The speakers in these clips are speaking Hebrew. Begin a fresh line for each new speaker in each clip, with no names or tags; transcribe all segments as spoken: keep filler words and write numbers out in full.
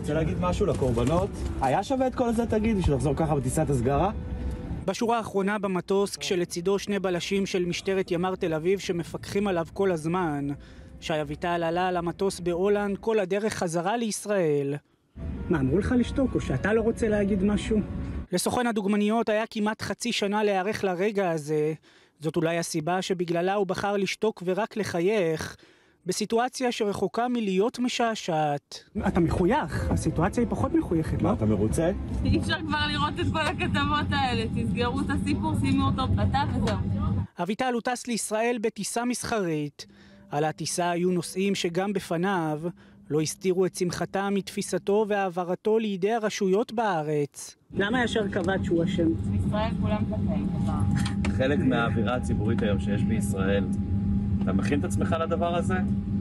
רוצה להגיד משהו לקורבנות? היה שווה את כל זה, תגיד, בשביל לחזור ככה בטיסת הסגרה?
בשורה האחרונה במטוס, כשלצידו שני בלשים של משטרת ימ"ר תל אביב שמפקחים עליו כל הזמן, שי אביטל עלה על המטוס בהולנד כל הדרך חזרה לישראל. מה, אמרו לך לשתוק או שאתה לא רוצה להגיד משהו? לסוכן הדוגמניות היה כמעט חצי שנה להיערך לרגע הזה. זאת אולי הסיבה שבגללה הוא בחר לשתוק ורק לחייך, בסיטואציה שרחוקה מלהיות משעשעת. אתה מחוייך, הסיטואציה היא פחות מחויכת, לא?
מה, אתה מרוצה?
אי אפשר כבר לראות את כל הכתבות האלה, תסגרו את הסיפור, שימו אותו פתח וזהו.
אביטל הוא טס לישראל בטיסה מסחרית. על הטיסה היו נוסעים שגם בפניו לא הסתירו את שמחתם מתפיסתו והעברתו לידי הרשויות בארץ. למה ישר קבעת שהוא אשם?
בישראל כולם זכאים כבר.
חלק מהאווירה הציבורית היום שיש בישראל, אתה מכין את עצמך לדבר הזה?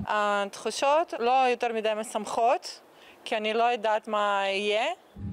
התחושות לא יותר מדי משמחות, כי אני לא יודעת מה יהיה.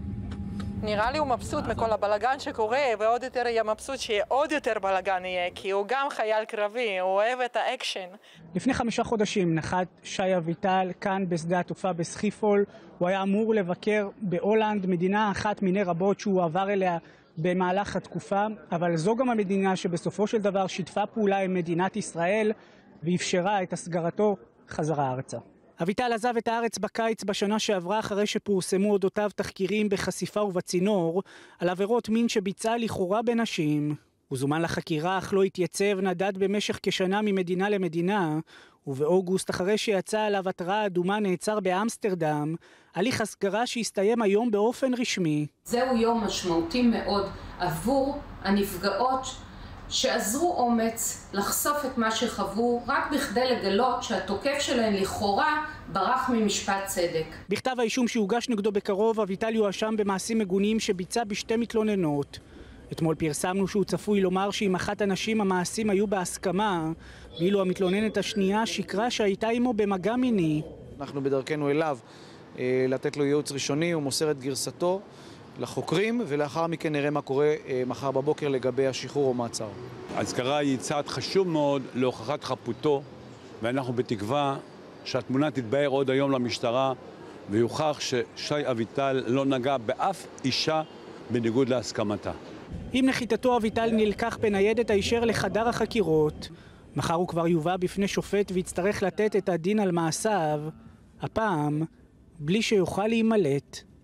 נראה לי הוא מבסוט מכל הבלגן שקורה, ועוד יותר יהיה מבסוט שיהיה עוד יותר בלגן יהיה, כי הוא גם חייל קרבי, הוא אוהב את האקשן.
לפני חמישה חודשים נחת שי אביטל כאן בשדה התעופה בסחיפול. הוא היה אמור לבקר בהולנד, מדינה אחת מיני רבות שהוא עבר אליה במהלך התקופה, אבל זו גם המדינה שבסופו של דבר שיתפה פעולה עם מדינת ישראל ואפשרה את הסגרתו חזרה ארצה. אביטל עזב את הארץ בקיץ בשנה שעברה אחרי שפורסמו אודותיו תחקירים בחשיפה ובצינור על עבירות מין שביצע לכאורה בנשים. הוא זומן לחקירה אך לא התייצב, נדד במשך כשנה ממדינה למדינה, ובאוגוסט אחרי שיצא עליו התראה אדומה נעצר באמסטרדם, הליך הסגרה שהסתיים היום באופן רשמי.
זהו יום משמעותי מאוד עבור הנפגעות שעזרו אומץ לחשוף את מה שחוו רק בכדי לגלות שהתוקף שלהם לכאורה ברח ממשפט צדק.
בכתב האישום שהוגש נגדו בקרוב, אביטל יואשם במעשים מגונים שביצע בשתי מתלוננות. אתמול פרסמנו שהוא צפוי לומר שעם אחת הנשים המעשים היו בהסכמה, ואילו המתלוננת השנייה שיקרה שהייתה עמו במגע מיני.
אנחנו בדרכנו אליו לתת לו ייעוץ ראשוני, הוא מוסר את גרסתו לחוקרים, ולאחר מכן נראה מה קורה מחר בבוקר לגבי השחרור או מעצר.
האזכרה היא צעד חשוב מאוד להוכחת חפותו, ואנחנו בתקווה שהתמונה תתבהר עוד היום למשטרה, ויוכח ששי אביטל לא נגע באף אישה בניגוד להסכמתה.
עם נחיתתו אביטל נלקח בניידת הישר לחדר החקירות. מחר הוא כבר יובא בפני שופט ויצטרך לתת את הדין על מעשיו, הפעם בלי שיוכל להימלט.